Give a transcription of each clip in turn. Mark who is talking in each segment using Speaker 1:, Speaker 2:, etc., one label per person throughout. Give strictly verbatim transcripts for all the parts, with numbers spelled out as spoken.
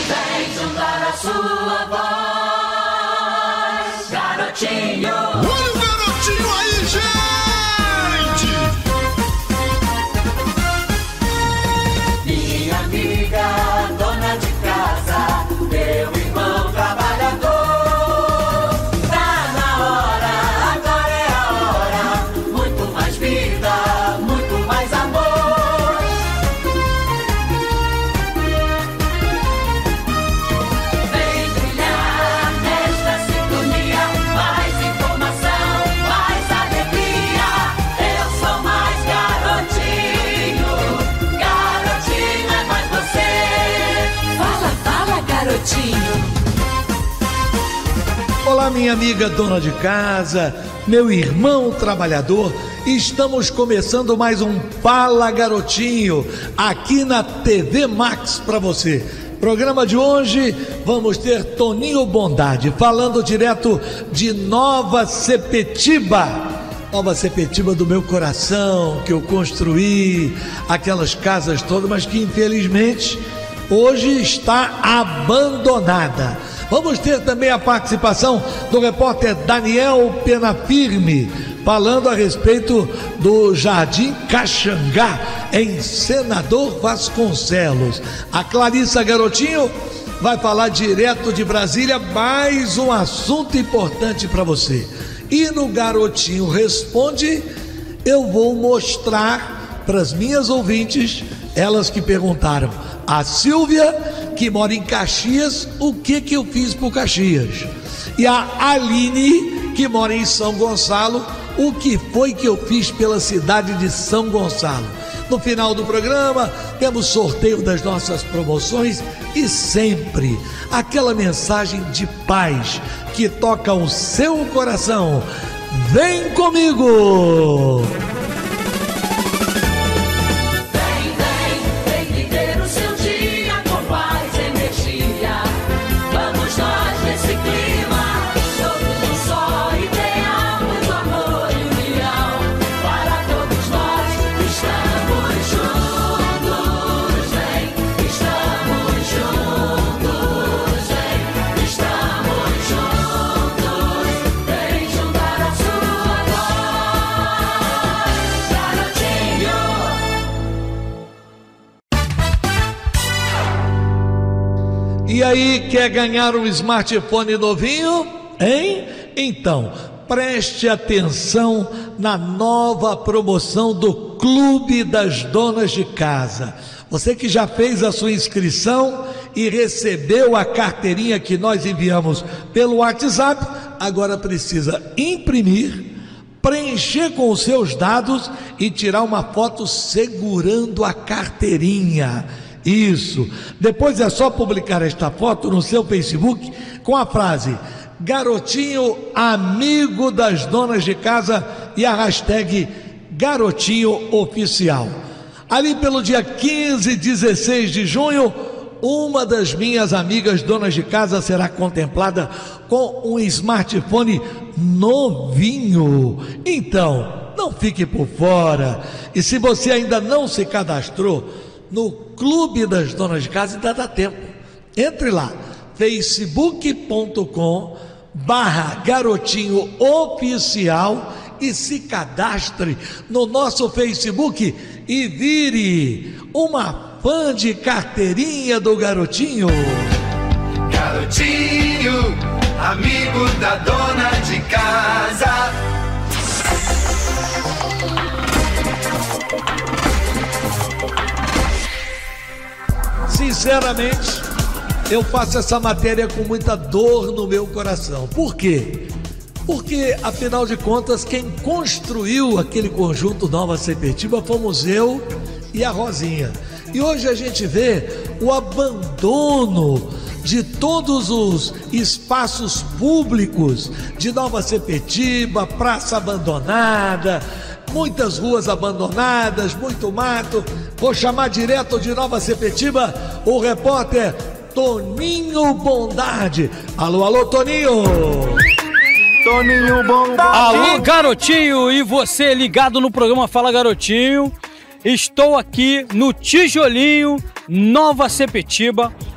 Speaker 1: Vem juntar a sua voz, garotinho.
Speaker 2: Olha o garotinho aí, gente!
Speaker 1: Minha amiga, dona de casa, meu irmão trabalhador. Tá na hora, agora é a hora. Muito mais vida, muito mais amor. Vem brilhar nesta sintonia, mais informação, mais alegria. Eu sou mais garotinho, garotinho é mais você. Fala, fala, garotinho.
Speaker 3: Olá, minha amiga dona de casa, meu irmão trabalhador, estamos começando mais um Fala Garotinho, aqui na T V Max para você. Programa de hoje, vamos ter Toninho Bondade, falando direto de Nova Sepetiba. Nova Sepetiba do meu coração, que eu construí, aquelas casas todas, mas que infelizmente hoje está abandonada. Vamos ter também a participação do repórter Daniel Penafirme, falando a respeito do Jardim Caxangá, em Senador Vasconcelos. A Clarissa Garotinho vai falar direto de Brasília, mais um assunto importante para você. E no Garotinho Responde, eu vou mostrar para as minhas ouvintes, elas que perguntaram, a Silvia, que mora em Caxias, o que que eu fiz por Caxias? E a Aline, que mora em São Gonçalo, o que foi que eu fiz pela cidade de São Gonçalo? No final do programa, temos sorteio das nossas promoções e sempre aquela mensagem de paz que toca o seu coração. Vem comigo!
Speaker 1: Vem, vem, vem viver o seu dia com paz e energia. Vamos nós nesse clima, todos um só ideal, muito amor e união. Para todos nós estamos juntos, vem, estamos juntos, vem, estamos juntos. Vem juntar a sua voz, garotinho.
Speaker 3: E aí, quer ganhar um smartphone novinho? Hein? Então, preste atenção na nova promoção do Clube das Donas de Casa. Você que já fez a sua inscrição e recebeu a carteirinha que nós enviamos pelo WhatsApp, agora precisa imprimir, preencher com os seus dados e tirar uma foto segurando a carteirinha. Isso. Depois é só publicar esta foto no seu Facebook com a frase Garotinho Amigo das Donas de Casa e a hashtag Garotinho Oficial. Ali pelo dia quinze e dezesseis de junho, uma das minhas amigas donas de casa será contemplada com um smartphone novinho. Então, não fique por fora. E se você ainda não se cadastrou no Clube das Donas de Casa, ainda dá tempo. Entre lá, facebook ponto com barra garotinho oficial e se cadastre no nosso Facebook e vire uma fã de carteirinha do Garotinho.
Speaker 2: Garotinho, amigo da dona de casa.
Speaker 3: Sinceramente, eu faço essa matéria com muita dor no meu coração. Por quê? Porque, afinal de contas, quem construiu aquele conjunto Nova Sepetiba fomos eu e a Rosinha. E hoje a gente vê o abandono de todos os espaços públicos de Nova Sepetiba, praça abandonada, muitas ruas abandonadas, muito mato. Vou chamar direto de Nova Sepetiba o repórter Toninho Bondade. Alô, alô, Toninho!
Speaker 2: Toninho Bondade.
Speaker 4: Alô, garotinho, e você ligado no programa Fala Garotinho. Estou aqui no Tijolinho, Nova Sepetiba,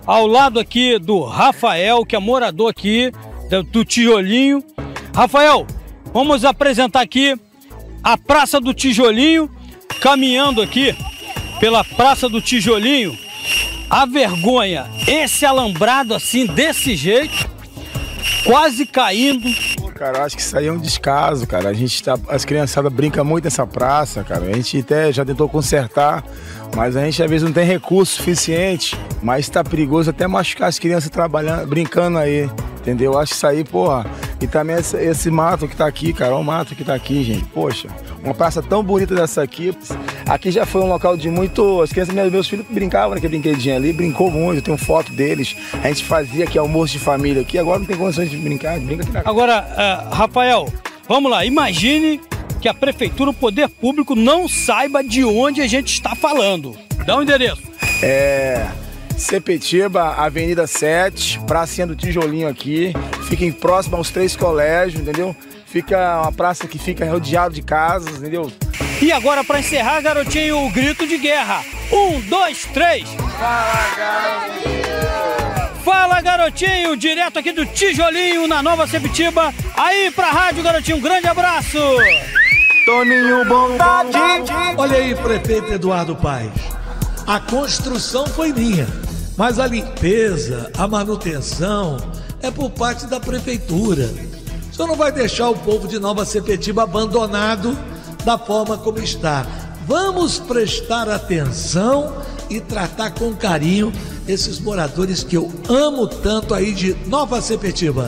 Speaker 4: ao lado aqui do Rafael, que é morador aqui do, do Tijolinho. Rafael, vamos apresentar aqui a Praça do Tijolinho, caminhando aqui pela Praça do Tijolinho. A vergonha, esse alambrado assim, desse jeito, quase caindo.
Speaker 5: Cara, acho que isso aí é um descaso, cara. A gente tá, as criançadas brincam muito nessa praça, cara. A gente até já tentou consertar, mas a gente às vezes não tem recurso suficiente. Mas tá perigoso até machucar as crianças trabalhando, brincando aí, entendeu? Acho que isso aí, porra. E também esse, esse mato que tá aqui, cara, o mato que tá aqui, gente. Poxa, uma praça tão bonita dessa aqui. Aqui já foi um local de muito... As crianças, meus filhos brincavam naquele brinquedinho ali, brincou muito, eu tenho foto deles. A gente fazia aqui almoço de família aqui, agora não tem condições de brincar, brinca aqui na...
Speaker 4: Agora, uh, Rafael, vamos lá, imagine que a prefeitura, o poder público, não saiba de onde a gente está falando. Dá um endereço.
Speaker 5: É... Sepetiba, Avenida sete, Pracinha do Tijolinho aqui, fiquem próximo aos três colégios, entendeu? Fica uma praça que fica rodeada de casas, entendeu?
Speaker 4: E agora, para encerrar, garotinho, o grito de guerra. Um, dois, três.
Speaker 5: Fala, garotinho!
Speaker 4: Fala, garotinho, direto aqui do Tijolinho, na Nova Sepetiba. Aí pra rádio, garotinho, um grande abraço.
Speaker 2: Toninho Bondade.
Speaker 3: Olha aí, prefeito Eduardo Paes. A construção foi minha, mas a limpeza, a manutenção é por parte da prefeitura. O senhor não vai deixar o povo de Nova Sepetiba abandonado da forma como está. Vamos prestar atenção e tratar com carinho esses moradores que eu amo tanto aí de Nova Sepetiba.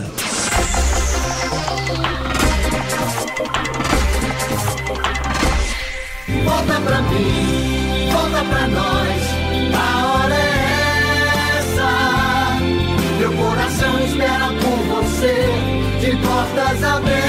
Speaker 1: Volta pra mim, volta pra nós, a hora é essa. Meu coração espera por você, de portas abertas.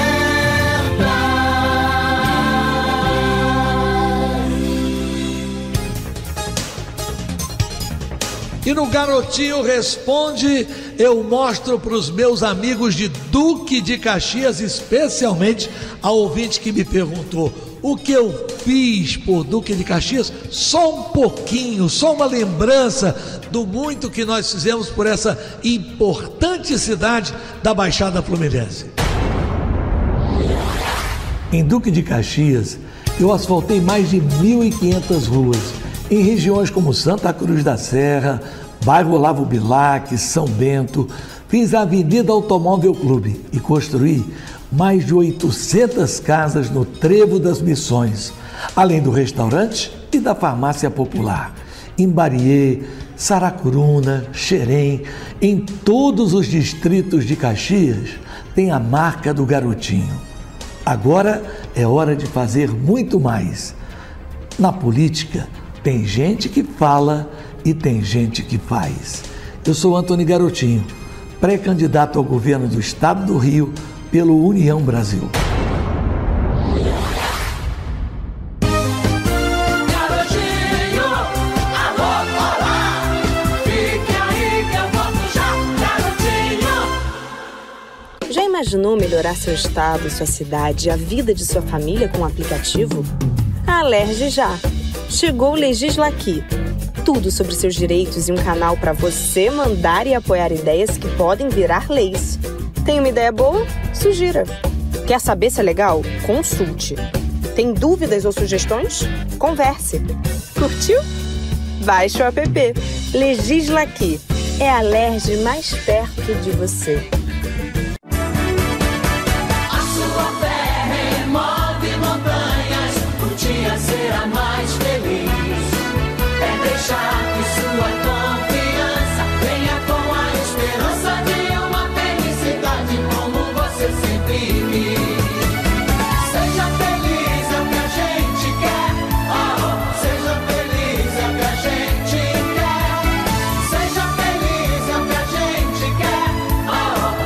Speaker 3: E no Garotinho Responde, eu mostro para os meus amigos de Duque de Caxias, especialmente a ouvinte que me perguntou o que eu fiz por Duque de Caxias, só um pouquinho, só uma lembrança do muito que nós fizemos por essa importante cidade da Baixada Fluminense. Em Duque de Caxias, eu asfaltei mais de mil e quinhentas ruas, em regiões como Santa Cruz da Serra, bairro Olavo Bilac, São Bento. Fiz a Avenida Automóvel Clube e construí mais de oitocentas casas no Trevo das Missões, além do restaurante e da farmácia popular. Em Bariê, Saracuruna, Xerém, em todos os distritos de Caxias, tem a marca do Garotinho. Agora é hora de fazer muito mais. Na política, tem gente que fala e tem gente que faz. Eu sou Antônio Garotinho, pré-candidato ao governo do Estado do Rio pelo União Brasil.
Speaker 1: Garotinho, alô, olá, fique aí que eu volto já, garotinho.
Speaker 6: Já imaginou melhorar seu estado, sua cidade e a vida de sua família com um aplicativo? A Alerj já. Chegou o Legisla Aqui. Tudo sobre seus direitos e um canal para você mandar e apoiar ideias que podem virar leis. Tem uma ideia boa? Sugira. Quer saber se é legal? Consulte. Tem dúvidas ou sugestões? Converse. Curtiu? Baixe o app. Legisla Aqui. É a Alerj mais perto de você.
Speaker 1: A sua fé remove montanhas, o dia será mais feliz. É deixar que sua confiança venha com a esperança de uma felicidade como você sempre quis. Seja feliz, é o que a gente quer. Oh, seja feliz, é o que a gente quer. Seja feliz, é o que a gente quer. Oh,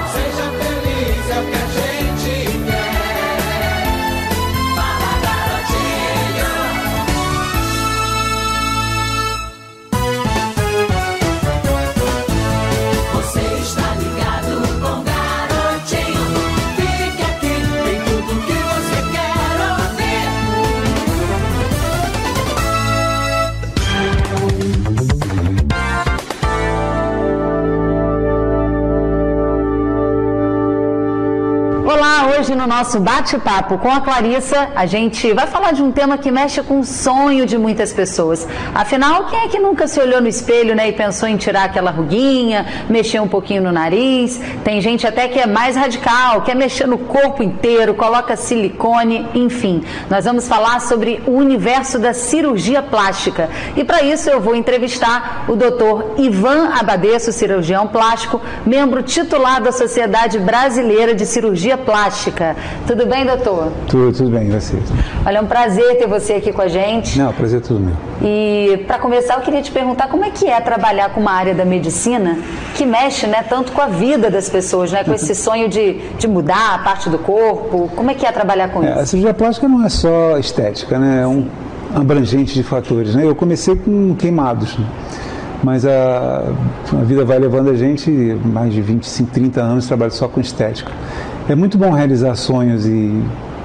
Speaker 7: hoje no nosso bate-papo com a Clarissa, a gente vai falar de um tema que mexe com o sonho de muitas pessoas. Afinal, quem é que nunca se olhou no espelho, né, e pensou em tirar aquela ruguinha, mexer um pouquinho no nariz? Tem gente até que é mais radical, quer mexer no corpo inteiro, coloca silicone, enfim. Nós vamos falar sobre o universo da cirurgia plástica. E para isso eu vou entrevistar o doutor Ivan Abadesso, cirurgião plástico, membro titular da Sociedade Brasileira de Cirurgia Plástica. Tudo bem, doutor?
Speaker 8: Tudo, tudo bem, e você?
Speaker 7: Olha, é um prazer ter você aqui com a gente.
Speaker 8: Não, prazer é tudo meu.
Speaker 7: E para começar, eu queria te perguntar como é que é trabalhar com uma área da medicina que mexe, né, tanto com a vida das pessoas, né, com esse sonho de, de mudar a parte do corpo. Como é que é trabalhar com
Speaker 8: é,
Speaker 7: isso?
Speaker 8: A cirurgia plástica não é só estética, né? É um abrangente de fatores, né? Eu comecei com queimados, né? Mas a, a vida vai levando a gente, mais de vinte e cinco, trinta anos, trabalho só com estética. É muito bom realizar sonhos e,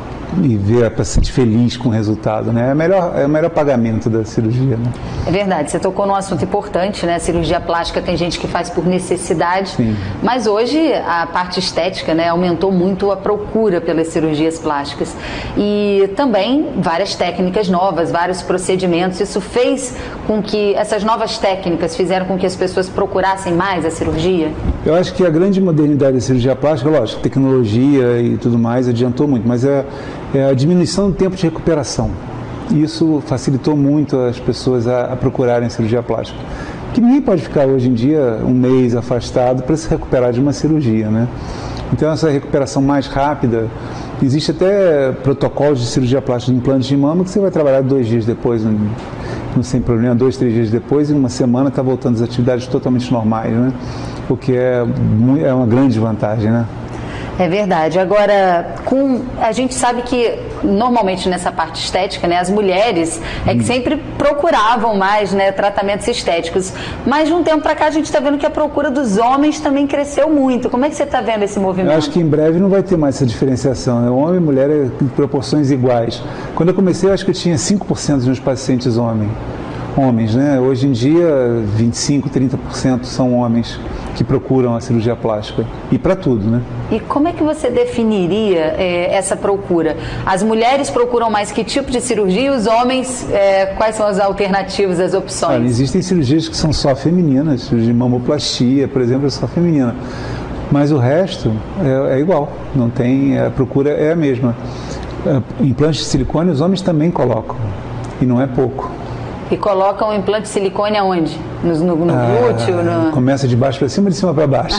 Speaker 8: e ver a paciente feliz com o resultado, né? É, melhor, é o melhor pagamento da cirurgia, né?
Speaker 7: É verdade, você tocou num assunto importante, né? A cirurgia plástica tem gente que faz por necessidade,
Speaker 8: Sim.
Speaker 7: Mas hoje a parte estética, né, aumentou muito a procura pelas cirurgias plásticas. E também várias técnicas novas, vários procedimentos. Isso fez com que essas novas técnicas fizeram com que as pessoas procurassem mais a cirurgia?
Speaker 8: Eu acho que a grande modernidade da cirurgia plástica, lógico, tecnologia e tudo mais adiantou muito, mas é, é a diminuição do tempo de recuperação. Isso facilitou muito as pessoas a, a procurarem cirurgia plástica. Porque ninguém pode ficar hoje em dia um mês afastado para se recuperar de uma cirurgia, né? Então essa recuperação mais rápida, existe até protocolos de cirurgia plástica de implante de mama que você vai trabalhar dois dias depois, não, não sem problema, dois, três dias depois, e em uma semana está voltando às atividades totalmente normais, né? O que é, é uma grande vantagem, né?
Speaker 7: É verdade. Agora, com, a gente sabe que normalmente nessa parte estética, né, as mulheres é que sempre procuravam mais, né, tratamentos estéticos. Mas de um tempo para cá a gente está vendo que a procura dos homens também cresceu muito. Como é que você está vendo esse movimento?
Speaker 8: Eu acho que em breve não vai ter mais essa diferenciação, né? Homem e mulher é em proporções iguais. Quando eu comecei, eu acho que eu tinha cinco por cento dos meus pacientes homens. Homens, né? Hoje em dia, vinte e cinco, trinta por cento são homens que procuram a cirurgia plástica. E para tudo, né?
Speaker 7: E como é que você definiria é, essa procura? As mulheres procuram mais que tipo de cirurgia e os homens, é, quais são as alternativas, as opções?
Speaker 8: Olha, existem cirurgias que são só femininas, cirurgia de mamoplastia, por exemplo, é só feminina. Mas o resto é, é igual, não tem, a procura é a mesma. Implantes de silicone os homens também colocam, e não é pouco.
Speaker 7: E colocam o implante de silicone aonde? No, no, no ah, glúteo? No...
Speaker 8: Começa de baixo para cima, de cima para baixo.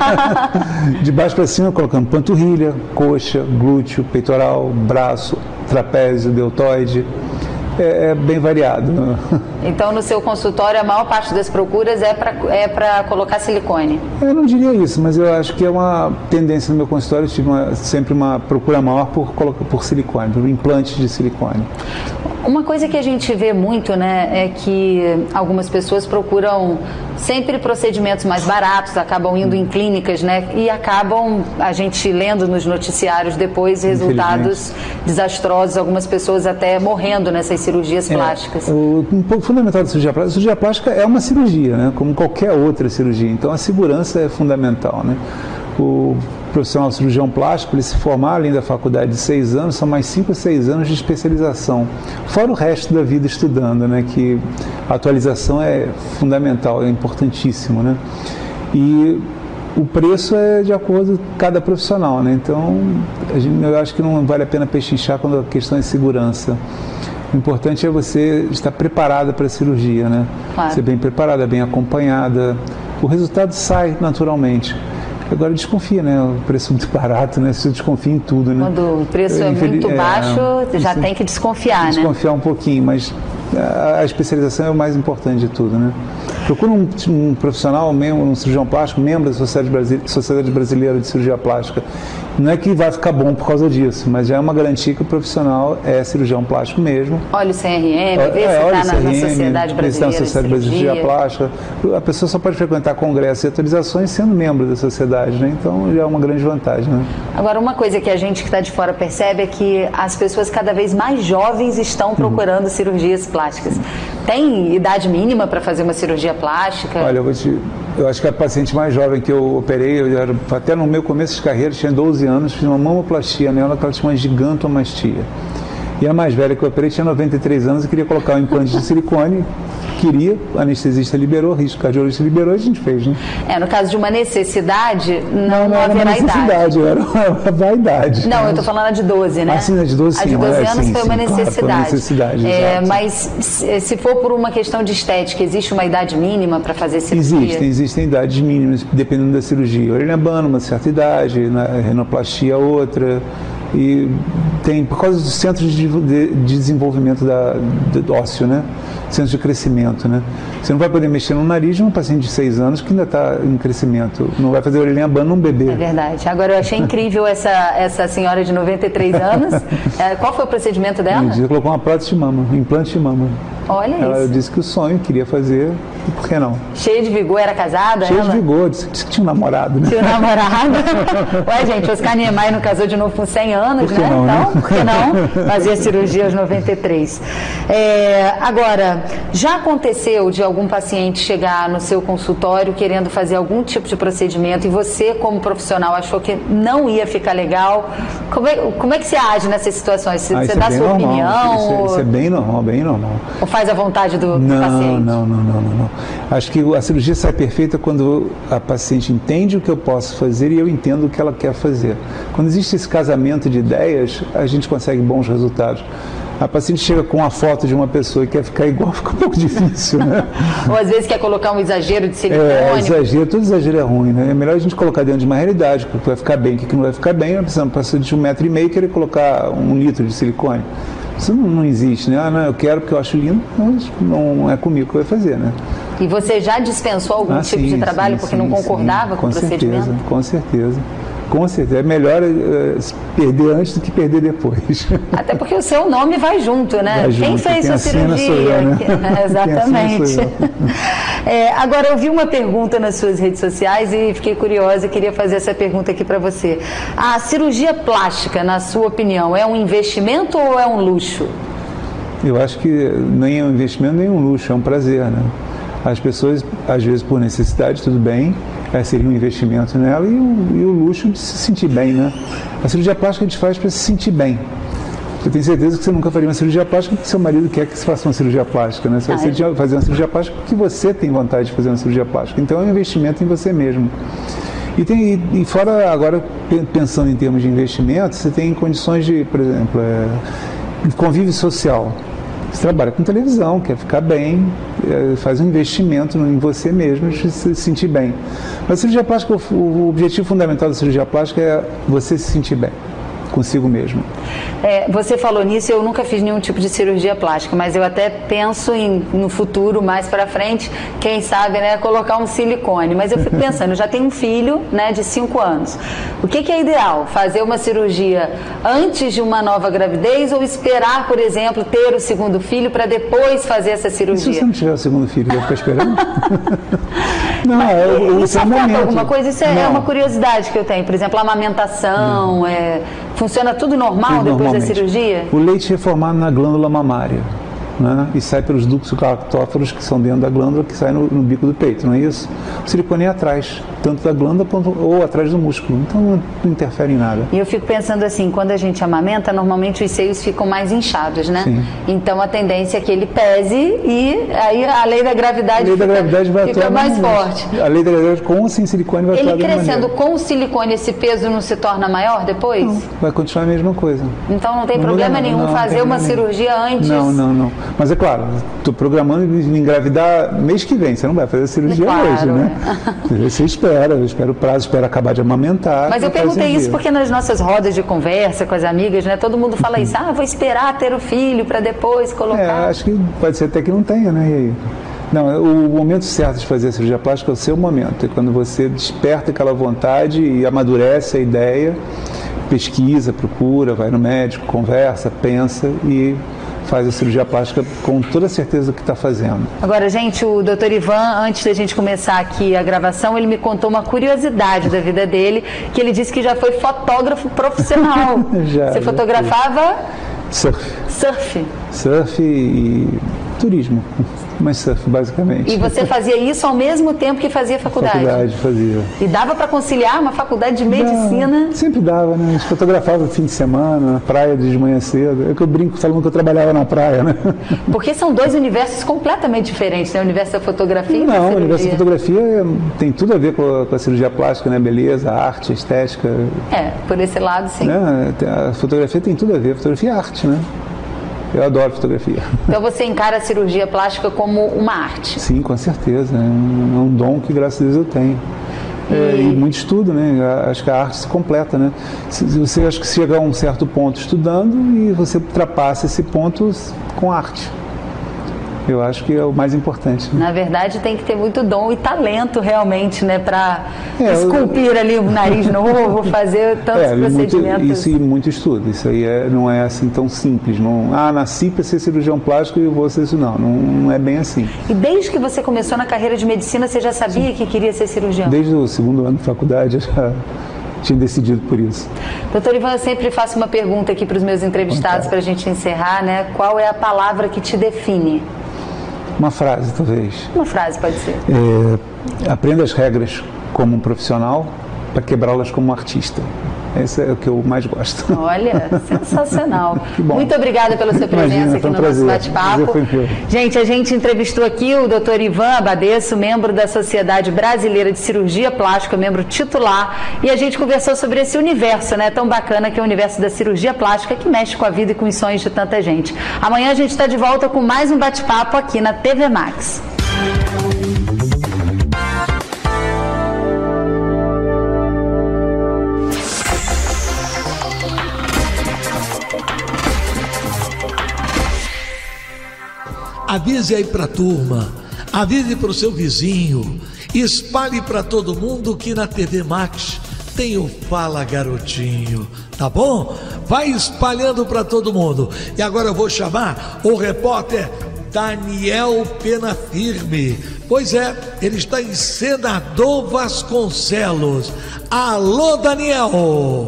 Speaker 8: De baixo para cima, colocando panturrilha, coxa, glúteo, peitoral, braço, trapézio, deltoide. É, é bem variado. Né?
Speaker 7: Então, no seu consultório, a maior parte das procuras é para é para colocar silicone?
Speaker 8: Eu não diria isso, mas eu acho que é uma tendência no meu consultório. Eu tive uma, sempre uma procura maior por, por silicone, por implantes de silicone.
Speaker 7: Uma coisa que a gente vê muito, né, é que algumas pessoas procuram sempre procedimentos mais baratos, acabam indo em clínicas, né, e acabam, a gente lendo nos noticiários depois, resultados desastrosos, algumas pessoas até morrendo nessas cirurgias plásticas.
Speaker 8: É, o, um pouco fundamental da cirurgia plástica, a cirurgia plástica é uma cirurgia, né, como qualquer outra cirurgia, então a segurança é fundamental, né. O profissional cirurgião plástico, ele se formar além da faculdade de seis anos, são mais cinco a seis anos de especialização, fora o resto da vida estudando, né, que a atualização é fundamental, é importantíssimo, né, e o preço é de acordo com cada profissional, né, então a gente, eu acho que não vale a pena pechinchar quando a questão é segurança. O importante é você estar preparada para a cirurgia, né, claro. Ser bem preparada, bem acompanhada, o resultado sai naturalmente. Agora desconfia, né? O preço é muito barato, né? Você desconfia em tudo, né?
Speaker 7: Quando o preço é muito baixo, é, já tem que desconfiar,
Speaker 8: desconfiar
Speaker 7: né?
Speaker 8: Desconfiar um pouquinho, mas a, a especialização é o mais importante de tudo, né? Procura um, um profissional, um, um cirurgião plástico, membro da Sociedade Brasileira, Sociedade Brasileira de Cirurgia Plástica. Não é que vai ficar bom por causa disso, mas já é uma garantia que o profissional é cirurgião plástico mesmo.
Speaker 7: Olha o C R M, vê
Speaker 8: é,
Speaker 7: se está na,
Speaker 8: C R M,
Speaker 7: na Sociedade Brasileira
Speaker 8: na Sociedade
Speaker 7: de Cirurgia.
Speaker 8: Brasileira de Plástica. A pessoa só pode frequentar congressos e atualizações sendo membro da sociedade, né? Então já é uma grande vantagem, né?
Speaker 7: Agora, uma coisa que a gente que está de fora percebe é que as pessoas cada vez mais jovens estão procurando uhum. cirurgias plásticas. plásticas. Tem idade mínima para fazer uma cirurgia plástica?
Speaker 8: Olha, eu vou te... Eu acho que a paciente mais jovem que eu operei, eu era, até no meu começo de carreira, tinha doze anos, fiz uma mamoplastia nela, que ela tinha uma gigantomastia. E a mais velha que eu operei tinha noventa e três anos e queria colocar um implante de silicone. Queria, o anestesista liberou, o risco cardiologista liberou e a gente fez, né?
Speaker 7: É, no caso de uma necessidade, não,
Speaker 8: não, não
Speaker 7: haverá
Speaker 8: era uma necessidade,
Speaker 7: idade.
Speaker 8: era uma vaidade.
Speaker 7: Não, eu estou falando a de doze, né?
Speaker 8: Ah, sim, a de doze, sim.
Speaker 7: A de doze
Speaker 8: é,
Speaker 7: anos
Speaker 8: sim,
Speaker 7: foi
Speaker 8: sim,
Speaker 7: uma
Speaker 8: claro,
Speaker 7: necessidade.
Speaker 8: foi uma necessidade,
Speaker 7: é,
Speaker 8: exato.
Speaker 7: Mas se, se for por uma questão de estética, existe uma idade mínima para fazer cirurgia?
Speaker 8: Existem, existem idades mínimas, dependendo da cirurgia. Orelha abano, uma certa idade, na renoplastia outra. E tem, por causa dos centros de, de, de desenvolvimento da, de ósseo, né? Centros de crescimento, né? Você não vai poder mexer no nariz de um paciente de seis anos que ainda está em crescimento. Não vai fazer orelhinha abano num bebê.
Speaker 7: É verdade. Agora, eu achei incrível essa, essa senhora de noventa e três anos. É, qual foi o procedimento dela?
Speaker 8: Ela colocou uma prótese de mama, um implante de mama.
Speaker 7: Olha
Speaker 8: ela
Speaker 7: isso.
Speaker 8: disse que o sonho queria fazer, e por que não?
Speaker 7: Cheia de vigor, era casada?
Speaker 8: Cheia
Speaker 7: ela?
Speaker 8: de vigor, disse, disse que tinha um namorado, né?
Speaker 7: Tinha um namorado. Ué, gente, Oscar Niemeyer não casou de novo com cem anos,
Speaker 8: por que
Speaker 7: né?
Speaker 8: Não,
Speaker 7: então,
Speaker 8: né?
Speaker 7: por que não fazia cirurgia aos noventa e três? É, agora, já aconteceu de algum paciente chegar no seu consultório querendo fazer algum tipo de procedimento e você, como profissional, achou que não ia ficar legal? Como é, como é que você age nessas situações? Você,
Speaker 8: Ah,
Speaker 7: você
Speaker 8: isso
Speaker 7: dá
Speaker 8: é bem
Speaker 7: sua
Speaker 8: normal.
Speaker 7: opinião?
Speaker 8: Isso, é,
Speaker 7: ou...
Speaker 8: isso é bem normal, bem normal.
Speaker 7: Ou faz a vontade do, do
Speaker 8: não,
Speaker 7: paciente?
Speaker 8: Não, não, não, não, não. Acho que a cirurgia sai perfeita quando a paciente entende o que eu posso fazer e eu entendo o que ela quer fazer. Quando existe esse casamento de ideias, a gente consegue bons resultados. A paciente chega com a foto de uma pessoa e quer ficar igual, fica um pouco difícil, né?
Speaker 7: Ou às vezes quer colocar um exagero de silicone.
Speaker 8: É, exagero, todo exagero é ruim, né? É melhor a gente colocar dentro de uma realidade, o que vai ficar bem, o que não vai ficar bem. Precisamos passar de um metro e meio e querer colocar um litro de silicone. Isso não, não existe, né? Ah, não, eu quero porque eu acho lindo, mas não é comigo que vai fazer, né?
Speaker 7: E você já dispensou algum
Speaker 8: ah,
Speaker 7: tipo
Speaker 8: sim,
Speaker 7: de trabalho
Speaker 8: sim,
Speaker 7: porque
Speaker 8: sim,
Speaker 7: não concordava
Speaker 8: sim,
Speaker 7: com o procedimento?
Speaker 8: Certeza, com certeza. Com certeza. É melhor uh, perder antes do que perder depois.
Speaker 7: Até porque o seu nome vai junto, né?
Speaker 8: Vai
Speaker 7: Quem
Speaker 8: junto.
Speaker 7: fez
Speaker 8: Quem
Speaker 7: sua
Speaker 8: assina
Speaker 7: cirurgia?
Speaker 8: sou eu, né?
Speaker 7: Exatamente.
Speaker 8: Quem assina sou eu.
Speaker 7: É, agora, eu vi uma pergunta nas suas redes sociais e fiquei curiosa e queria fazer essa pergunta aqui para você. A cirurgia plástica, na sua opinião, é um investimento ou é um luxo?
Speaker 8: Eu acho que nem é um investimento nem um luxo, é um prazer, né? As pessoas, às vezes por necessidade, tudo bem, é, seria um investimento nela e o, e o luxo de se sentir bem, né? A cirurgia plástica a gente faz para se sentir bem. Eu tenho certeza que você nunca faria uma cirurgia plástica porque seu marido quer que você faça uma cirurgia plástica, né? Você vai ah, fazer uma cirurgia plástica porque você tem vontade de fazer uma cirurgia plástica. Então é um investimento em você mesmo. E, tem, e, e fora, agora, pensando em termos de investimento, você tem condições de, por exemplo, é, convívio social. Você trabalha com televisão, quer ficar bem, é, faz um investimento em você mesmo, de se sentir bem. Mas a cirurgia plástica, o, o objetivo fundamental da cirurgia plástica é você se sentir bem consigo mesmo.
Speaker 7: É, você falou nisso, eu nunca fiz nenhum tipo de cirurgia plástica, mas eu até penso em, no futuro, mais para frente, quem sabe, né, colocar um silicone. Mas eu fico pensando, eu já tenho um filho, né, de cinco anos. O que, que é ideal? Fazer uma cirurgia antes de uma nova gravidez ou esperar, por exemplo, ter o segundo filho para depois fazer essa cirurgia?
Speaker 8: E se você não tiver o segundo filho, vai ficar esperando? Não,
Speaker 7: mas,
Speaker 8: é o,
Speaker 7: isso
Speaker 8: o
Speaker 7: afeta alguma coisa? Isso é,
Speaker 8: não.
Speaker 7: é uma curiosidade que eu tenho. Por exemplo, a amamentação, é, funciona tudo normal
Speaker 8: tudo
Speaker 7: depois da cirurgia?
Speaker 8: O leite é formado na glândula mamária, né? E sai pelos ductos lactóforos que são dentro da glândula, que sai no, no bico do peito, não é isso? O silicone é atrás, tanto da glândula ou atrás do músculo, então não, não interfere em nada.
Speaker 7: E eu fico pensando assim, quando a gente amamenta, normalmente os seios ficam mais inchados, né?
Speaker 8: Sim.
Speaker 7: Então a tendência é que ele pese e aí a lei da gravidade,
Speaker 8: a lei da
Speaker 7: fica,
Speaker 8: gravidade vai
Speaker 7: fica mais forte.
Speaker 8: A lei da gravidade com ou sem silicone vai
Speaker 7: ele
Speaker 8: atuar da mesma
Speaker 7: crescendo
Speaker 8: maneira.
Speaker 7: com o silicone, esse peso não se torna maior depois?
Speaker 8: Não, vai continuar a mesma coisa.
Speaker 7: Então não tem
Speaker 8: não
Speaker 7: problema
Speaker 8: muda,
Speaker 7: nenhum
Speaker 8: não,
Speaker 7: fazer
Speaker 8: não
Speaker 7: uma cirurgia antes?
Speaker 8: Não, não, não. Mas é claro, estou programando engravidar mês que vem, você não vai fazer a cirurgia
Speaker 7: claro,
Speaker 8: hoje, né?
Speaker 7: É.
Speaker 8: Você espera, eu espero o prazo, espero acabar de amamentar.
Speaker 7: Mas eu perguntei isso porque nas nossas rodas de conversa com as amigas, né, todo mundo fala isso, ah, vou esperar ter o filho para depois colocar.
Speaker 8: É, acho que pode ser até que não tenha, né? E aí? Não, o momento certo de fazer a cirurgia plástica é o seu momento, é quando você desperta aquela vontade e amadurece a ideia, pesquisa, procura, vai no médico, conversa, pensa e faz a cirurgia plástica com toda a certeza do que está fazendo.
Speaker 7: Agora, gente, o doutor Ivan, antes da gente começar aqui a gravação, ele me contou uma curiosidade da vida dele, que ele disse que já foi fotógrafo profissional.
Speaker 8: já,
Speaker 7: Você
Speaker 8: já
Speaker 7: fotografava?
Speaker 8: Surf.
Speaker 7: Surf.
Speaker 8: Surf e Turismo, mas surf, basicamente.
Speaker 7: E você fazia isso ao mesmo tempo que fazia faculdade?
Speaker 8: Faculdade, fazia.
Speaker 7: E dava para conciliar uma faculdade de medicina?
Speaker 8: Dá, sempre dava, né? A gente fotografava no fim de semana, na praia de manhã cedo. É que eu brinco falando que eu trabalhava na praia, né?
Speaker 7: Porque são dois universos completamente diferentes, né? O universo da fotografia e da
Speaker 8: Não,
Speaker 7: cirurgia.
Speaker 8: o universo da fotografia é, tem tudo a ver com a, com a cirurgia plástica, né? Beleza, arte, estética.
Speaker 7: É, por esse lado, sim.
Speaker 8: Né? A fotografia tem tudo a ver. A fotografia é arte, né? Eu adoro fotografia.
Speaker 7: Então você encara a cirurgia plástica como uma arte?
Speaker 8: Sim, com certeza. É um, é um dom que, graças a Deus, eu tenho. É, e muito estudo, né? Acho que a arte se completa, né? Se, você acho que chega a um certo ponto estudando e você ultrapassa esse ponto com arte. Eu acho que é o mais importante. Né?
Speaker 7: Na verdade, tem que ter muito dom e talento, realmente, né? Para
Speaker 8: é,
Speaker 7: esculpir eu... ali o nariz novo, fazer tantos
Speaker 8: é,
Speaker 7: procedimentos.
Speaker 8: Muito, isso e muito estudo. Isso aí é, não é assim tão simples. Não, ah, nasci para ser cirurgião plástico e vou ser isso. Não, não, não é bem assim.
Speaker 7: E desde que você começou na carreira de medicina, você já sabia Sim. que queria ser cirurgião?
Speaker 8: Desde o segundo ano de faculdade, eu já tinha decidido por isso.
Speaker 7: Doutor Ivan, eu sempre faço uma pergunta aqui para os meus entrevistados, para a gente encerrar, né? Qual é a palavra que te define?
Speaker 8: Uma frase, talvez.
Speaker 7: Uma frase, pode ser.
Speaker 8: É, aprenda as regras como um profissional para quebrá-las como um artista. Esse é o que eu mais gosto.
Speaker 7: Olha, sensacional. Muito obrigada pela sua presença Imagina, aqui no
Speaker 8: prazer.
Speaker 7: nosso bate-papo. Gente, a gente entrevistou aqui o doutor Ivan Abadesso, membro da Sociedade Brasileira de Cirurgia Plástica, membro titular, e a gente conversou sobre esse universo, né, tão bacana que é o universo da cirurgia plástica, que mexe com a vida e com os sonhos de tanta gente. Amanhã a gente está de volta com mais um bate-papo aqui na T V Max.
Speaker 3: Avise aí pra turma, avise pro seu vizinho, espalhe pra todo mundo que na T V Max tem o Fala Garotinho, tá bom? Vai espalhando pra todo mundo. E agora eu vou chamar o repórter Daniel Penafirme. Pois é, ele está em Senador Vasconcelos. Alô, Daniel!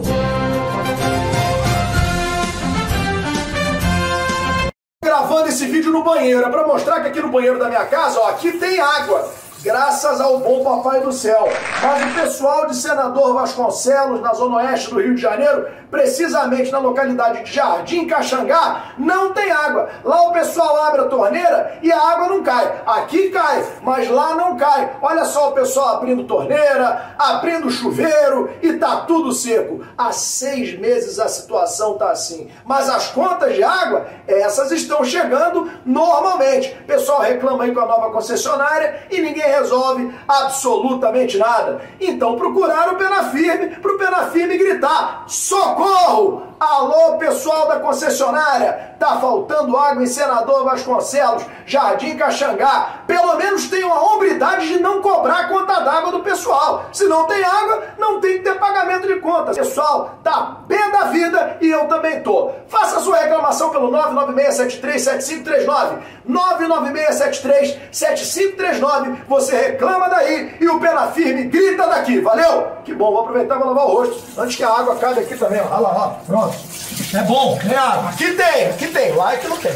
Speaker 9: Gravando esse vídeo no banheiro, é pra mostrar que aqui no banheiro da minha casa, ó, aqui tem água, graças ao bom papai do céu. Mas o pessoal de Senador Vasconcelos, na zona oeste do Rio de Janeiro, precisamente na localidade de Jardim Caxangá, não tem água. Lá o pessoal abre a torneira e a água não cai. Aqui cai, mas lá não cai. Olha só o pessoal abrindo torneira, abrindo chuveiro e tá tudo seco. Há seis meses a situação tá assim. Mas as contas de água, essas estão chegando normalmente. O pessoal reclama aí com a nova concessionária e ninguém resolve absolutamente nada. Então procuraram o Penafirme, pro Penafirme gritar: socorro! Alô, pessoal da concessionária, tá faltando água em Senador Vasconcelos, Jardim Caxangá. Pelo menos tenham a hombridade de não cobrar a conta d'água do pessoal. Se não tem água, não tem que ter pagamento de contas. Pessoal, tá pé da vida e eu também tô. Faça sua reclamação pelo nove nove seis sete três sete cinco três nove. nove nove seis sete três sete cinco três nove. Você reclama daí e o Penafirme grita daqui. Valeu? Que bom, vou aproveitar e vou lavar o rosto antes que a água acabe aqui também. Olha lá, ó. Pronto. É bom, tem água. Aqui tem, aqui tem. Lá é que não tem.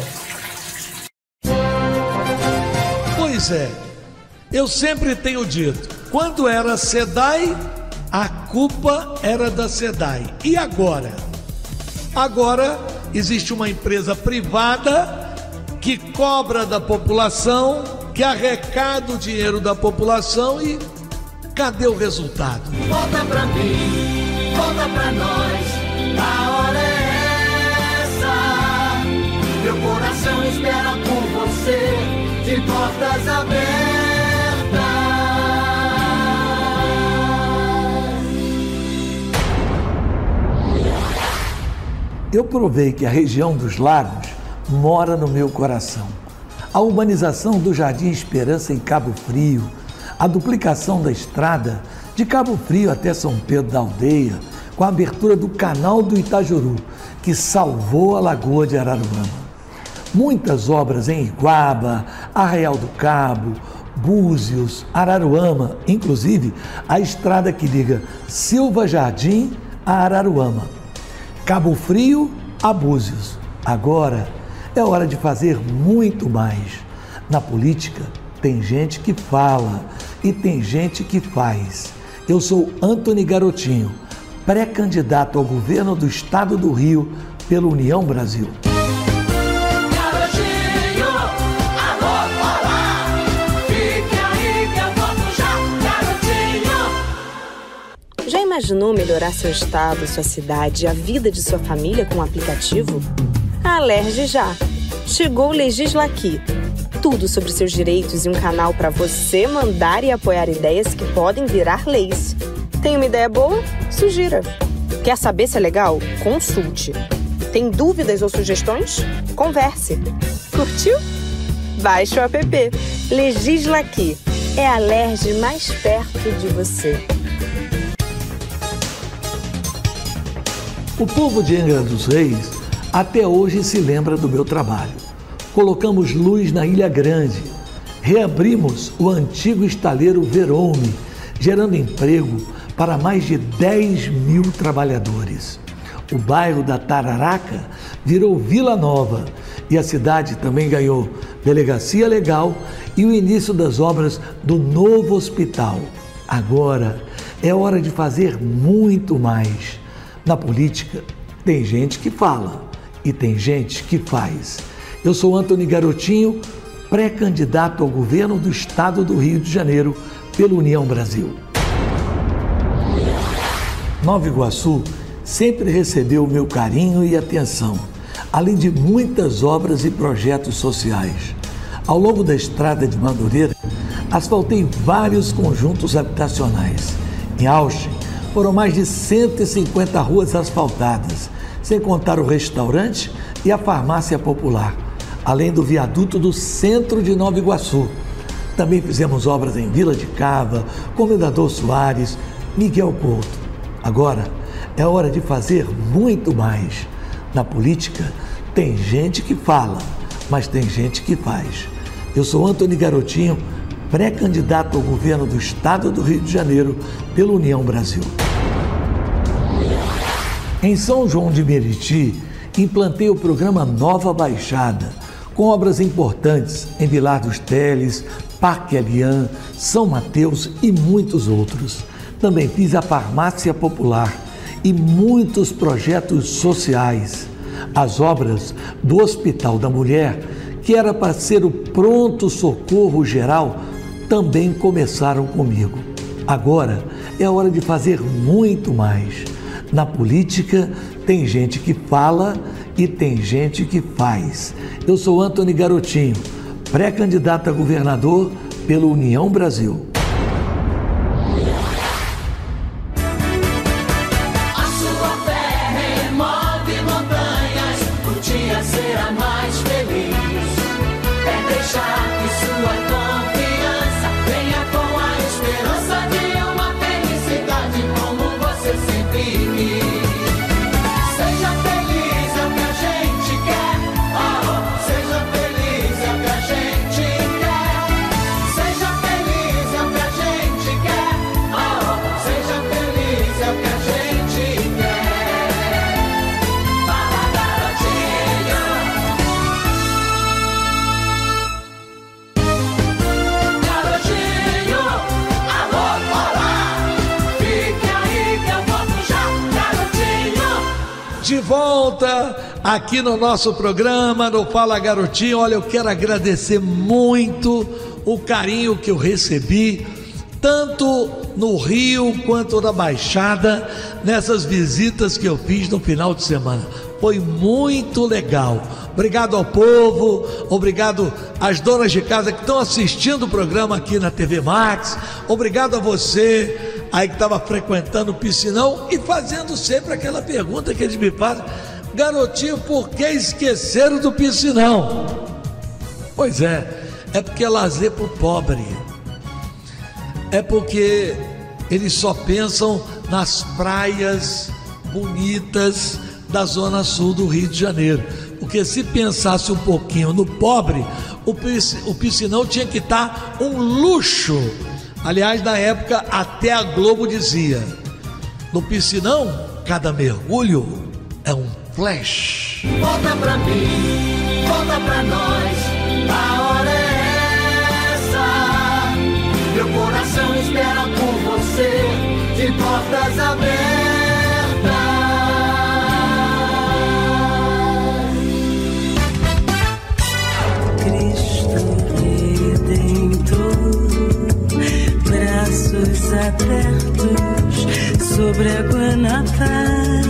Speaker 3: Pois é, eu sempre tenho dito, quando era SEDAI, a culpa era da SEDAI. E agora? Agora existe uma empresa privada que cobra da população, que arrecada o dinheiro da população e cadê o resultado?
Speaker 1: Volta pra mim, volta pra nós. A hora é essa. Meu coração espera por você, de portas abertas.
Speaker 3: Eu provei que a região dos lagos mora no meu coração. A urbanização do Jardim Esperança em Cabo Frio, a duplicação da estrada de Cabo Frio até São Pedro da Aldeia, com a abertura do canal do Itajuru, que salvou a Lagoa de Araruama. Muitas obras em Iguaba, Arraial do Cabo, Búzios, Araruama, inclusive a estrada que liga Silva Jardim a Araruama. Cabo Frio a Búzios. Agora é hora de fazer muito mais. Na política, tem gente que fala e tem gente que faz. Eu sou Antony Garotinho, pré-candidato ao governo do estado do Rio pela União Brasil.
Speaker 1: Garotinho, alô, olá, fique aí que eu volto já, garotinho.
Speaker 6: Já imaginou melhorar seu estado, sua cidade e a vida de sua família com um aplicativo? A Alerj já. Chegou o Legisla Aqui. Tudo sobre seus direitos e um canal para você mandar e apoiar ideias que podem virar leis. Tem uma ideia boa? Sugira. Quer saber se é legal? Consulte. Tem dúvidas ou sugestões? Converse. Curtiu? Baixe o app. Legisla Aqui. É a Alerj mais perto de você.
Speaker 3: O povo de Angra dos Reis até hoje se lembra do meu trabalho. Colocamos luz na Ilha Grande, reabrimos o antigo estaleiro Verome, gerando emprego para mais de dez mil trabalhadores. O bairro da Tararaca virou Vila Nova e a cidade também ganhou delegacia legal e o início das obras do novo hospital. Agora é hora de fazer muito mais. Na política, tem gente que fala e tem gente que faz. Eu sou Antony Garotinho, pré-candidato ao governo do estado do Rio de Janeiro pela União Brasil. Nova Iguaçu sempre recebeu o meu carinho e atenção, além de muitas obras e projetos sociais. Ao longo da estrada de Madureira, asfaltei vários conjuntos habitacionais. Em Auschwitz, foram mais de cento e cinquenta ruas asfaltadas, sem contar o restaurante e a farmácia popular, além do viaduto do centro de Nova Iguaçu. Também fizemos obras em Vila de Cava, Comendador Soares, Miguel Couto. Agora é hora de fazer muito mais. Na política, tem gente que fala, mas tem gente que faz. Eu sou Antony Garotinho, pré-candidato ao governo do estado do Rio de Janeiro pela União Brasil. Em São João de Meriti, implantei o programa Nova Baixada, com obras importantes em Vilar dos Teles, Parque Alian, São Mateus e muitos outros. Também fiz a farmácia popular e muitos projetos sociais. As obras do Hospital da Mulher, que era para ser o pronto-socorro geral, também começaram comigo. Agora é hora de fazer muito mais. Na política, tem gente que fala e tem gente que faz. Eu sou Antony Garotinho, pré-candidato a governador pela União Brasil.
Speaker 1: A sua fé remove montanhas, o dia será mais feliz. É deixar que sua confiança venha com a esperança de uma felicidade como você sempre quis. Seja feliz, é o que a gente quer. Oh, seja feliz, é o que a gente quer. Seja feliz, é o que a gente quer. Oh, seja feliz, é o que a gente quer. Fala, garotinho. Garotinho, alô, olá, fique aí que eu volto já, garotinho.
Speaker 3: De volta aqui no nosso programa, no Fala Garotinho. Olha, eu quero agradecer muito o carinho que eu recebi, tanto no Rio quanto na Baixada, nessas visitas que eu fiz no final de semana. Foi muito legal. Obrigado ao povo, obrigado às donas de casa que estão assistindo o programa aqui na T V Max, obrigado a você aí que estava frequentando o piscinão e fazendo sempre aquela pergunta que eles me fazem: Garotinho, por que esqueceram do piscinão? Pois é, é porque é lazer pro pobre, é porque eles só pensam nas praias bonitas da zona sul do Rio de Janeiro, porque se pensasse um pouquinho no pobre, o, pisc- o piscinão tinha que estar um luxo. Aliás, na época até a Globo dizia: no piscinão, cada mergulho é um flash.
Speaker 1: Volta pra mim, volta pra nós, a hora é essa. Meu coração espera por você, de portas abertas.
Speaker 10: Braços abertos sobre a Guanabara.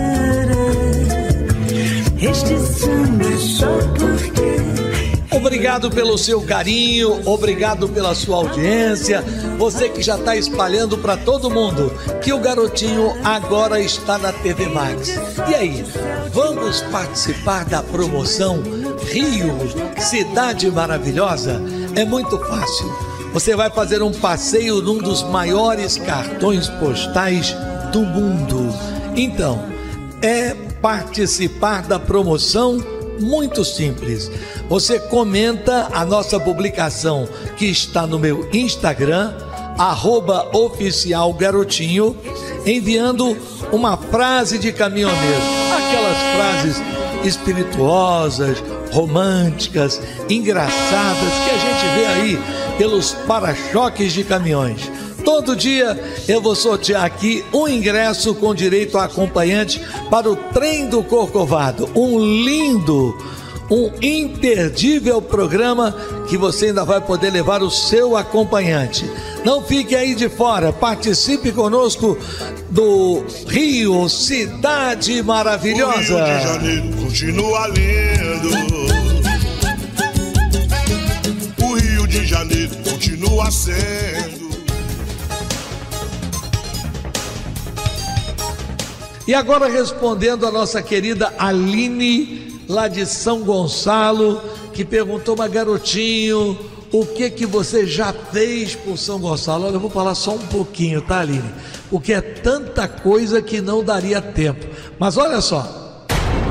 Speaker 10: Este samba só porque...
Speaker 3: Obrigado pelo seu carinho, obrigado pela sua audiência. Você que já está espalhando para todo mundo que o Garotinho agora está na T V Max. E aí, vamos participar da promoção Rio, Cidade Maravilhosa? É muito fácil. Você vai fazer um passeio num dos maiores cartões postais do mundo. Então, é participar da promoção muito simples. Você comenta a nossa publicação que está no meu Instagram, arroba oficial garotinho, enviando uma frase de caminhoneiro. Aquelas frases espirituosas, românticas, engraçadas que a gente vê aí pelos para-choques de caminhões. Todo dia eu vou sortear aqui um ingresso com direito a acompanhante para o Trem do Corcovado. Um lindo, um imperdível programa que você ainda vai poder levar o seu acompanhante. Não fique aí de fora, participe conosco do Rio, Cidade Maravilhosa.
Speaker 11: O Rio de Janeiro continua lindo. O Rio de Janeiro continua sendo.
Speaker 3: E agora respondendo a nossa querida Aline, lá de São Gonçalo, que perguntou, mas Garotinho, o que que você já fez por São Gonçalo? Olha, eu vou falar só um pouquinho, tá, Aline? Porque é tanta coisa que não daria tempo. Mas olha só.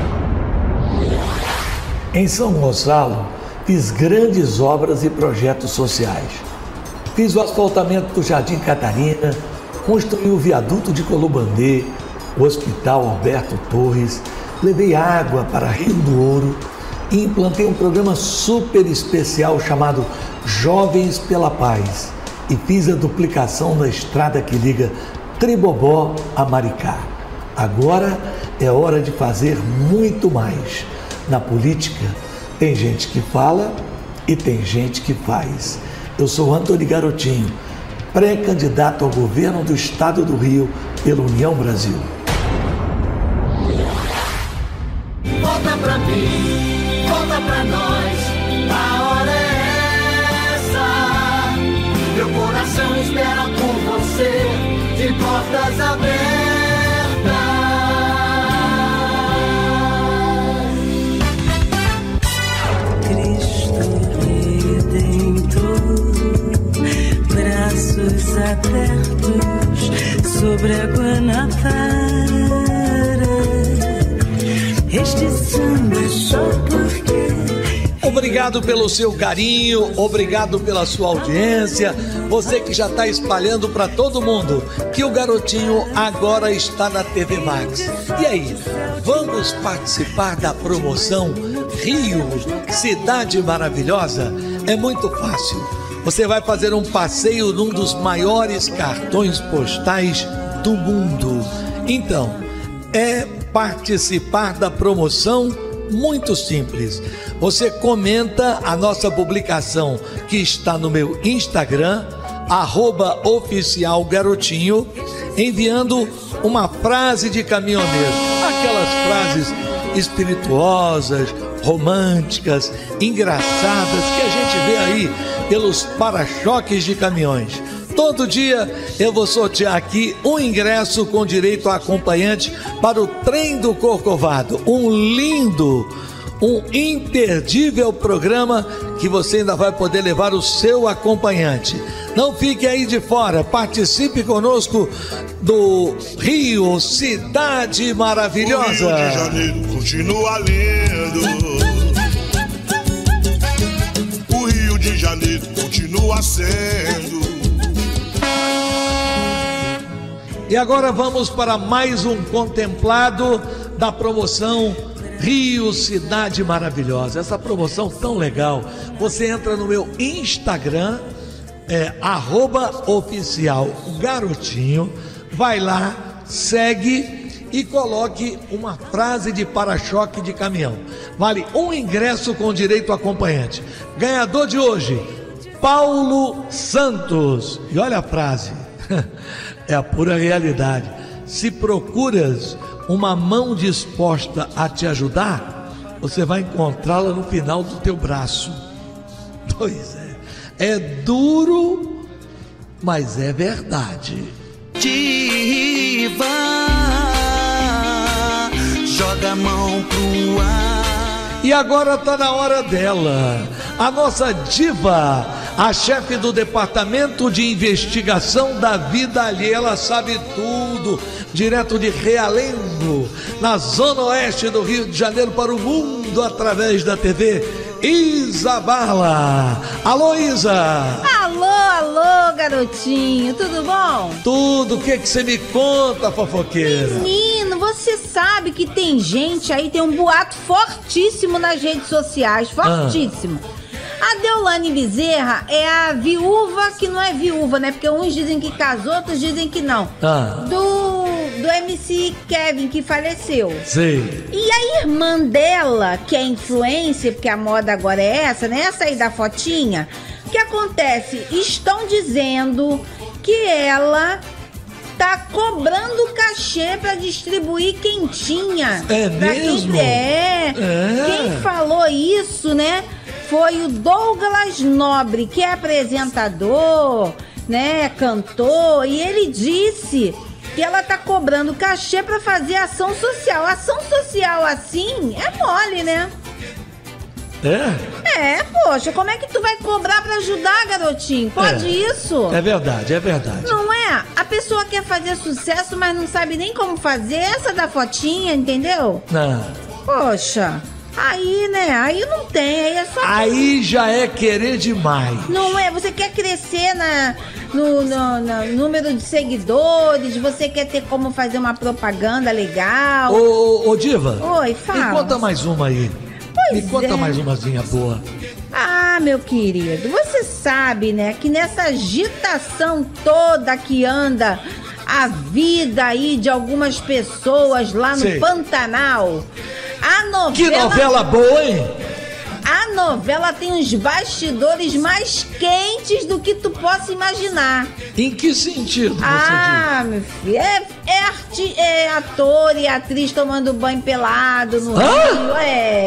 Speaker 3: Em São Gonçalo, fiz grandes obras e projetos sociais. Fiz o asfaltamento do Jardim Catarina, construí o viaduto de Colobandê, o Hospital Alberto Torres, levei água para Rio do Ouro e implantei um programa super especial chamado Jovens pela Paz e fiz a duplicação da estrada que liga Tribobó a Maricá. Agora é hora de fazer muito mais. Na política, tem gente que fala e tem gente que faz. Eu sou Antônio Garotinho, pré-candidato ao governo do Estado do Rio pela União Brasil.
Speaker 1: Volta pra mim, volta pra nós, a hora é essa. Meu coração espera por você, de portas abertas.
Speaker 10: Braços abertos sobre a Guanabara. Este samba só porque...
Speaker 3: Obrigado pelo seu carinho, obrigado pela sua audiência. Você que já está espalhando para todo mundo que o Garotinho agora está na T V Max. E aí, vamos participar da promoção Rio, Cidade Maravilhosa? É muito fácil. Você vai fazer um passeio num dos maiores cartões postais do mundo. Então, é participar da promoção muito simples. Você comenta a nossa publicação que está no meu Instagram, arroba oficial garotinho, enviando uma frase de caminhoneiro. Aquelas frases espirituosas, românticas, engraçadas que a gente vê aí pelos para-choques de caminhões. Todo dia eu vou sortear aqui um ingresso com direito a acompanhante para o Trem do Corcovado. Um lindo, um imperdível programa que você ainda vai poder levar o seu acompanhante. Não fique aí de fora, participe conosco do Rio, Cidade Maravilhosa.
Speaker 11: O Rio de Janeiro continua lindo. O Rio de Janeiro continua sendo.
Speaker 3: E agora vamos para mais um contemplado da promoção Rio Cidade Maravilhosa. Essa promoção tão legal. Você entra no meu Instagram, é arroba oficial garotinho, vai lá, segue e coloque uma frase de para-choque de caminhão. Vale um ingresso com direito acompanhante. Ganhador de hoje, Paulo Santos. E olha a frase, é a pura realidade. Se procuras uma mão disposta a te ajudar, você vai encontrá-la no final do teu braço. Pois é, é duro, mas é verdade.
Speaker 10: Diva, joga a mão pro ar.
Speaker 3: E agora tá na hora dela, a nossa diva, a chefe do Departamento de Investigação da Vida Alheia. Ela sabe tudo, direto de Realengo, na zona oeste do Rio de Janeiro, para o mundo através da T V, Isa Bala. Alô, Isa.
Speaker 12: Alô, alô, garotinho, tudo bom?
Speaker 3: Tudo, o que que você me conta, fofoqueira?
Speaker 12: Menino, você sabe que tem gente aí, tem um boato fortíssimo nas redes sociais, fortíssimo. Ah. A Deolane Bezerra é a viúva que não é viúva, né? Porque uns dizem que casou, outros dizem que não.
Speaker 3: Ah.
Speaker 12: Do, do M C Kevin, que faleceu.
Speaker 3: Sei.
Speaker 12: E a irmã dela, que é influencer, porque a moda agora é essa, né? Essa aí da fotinha. O que acontece? Estão dizendo que ela tá cobrando cachê pra distribuir quentinha.
Speaker 3: É mesmo?
Speaker 12: Quem, é. é. Quem falou isso, né? Foi o Douglas Nobre, que é apresentador, né, cantor, e ele disse que ela tá cobrando cachê pra fazer ação social. Ação social assim é mole, né?
Speaker 3: É?
Speaker 12: É, poxa, como é que tu vai cobrar pra ajudar, garotinho? Pode
Speaker 3: é.
Speaker 12: isso?
Speaker 3: É verdade, é verdade.
Speaker 12: Não é? A pessoa quer fazer sucesso, mas não sabe nem como fazer. Essa da fotinha, entendeu?
Speaker 3: Não.
Speaker 12: Poxa... Aí, né? Aí não tem, aí é só...
Speaker 3: Aí já é querer demais.
Speaker 12: Não é? Você quer crescer na, no, no, no número de seguidores, você quer ter como fazer uma propaganda legal.
Speaker 3: Ô, ô, ô Diva.
Speaker 12: Oi, fala.
Speaker 3: Me conta mais uma aí.
Speaker 12: Pois
Speaker 3: Me conta
Speaker 12: é.
Speaker 3: mais umazinha boa.
Speaker 12: Ah, meu querido, você sabe, né, que nessa agitação toda que anda a vida aí de algumas pessoas lá no
Speaker 3: Sei.
Speaker 12: Pantanal... A novela...
Speaker 3: Que novela boa, hein?
Speaker 12: A novela tem uns bastidores mais quentes do que tu possa imaginar.
Speaker 3: Em que sentido você
Speaker 12: ah, diz? Meu filho, é, é, arti, é ator e atriz tomando banho pelado no
Speaker 3: Hã?
Speaker 12: Rio,